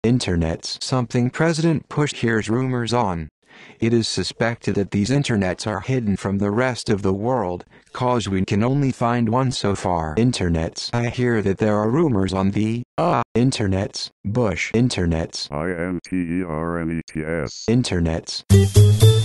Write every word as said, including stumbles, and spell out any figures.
internets. Something President Bush hears rumors on. It is suspected that these internets are hidden from the rest of the world, cause we can only find one so far. Internets. I hear that there are rumors on the, uh, internets, Bush internets. I N T E R N E T S. Internets.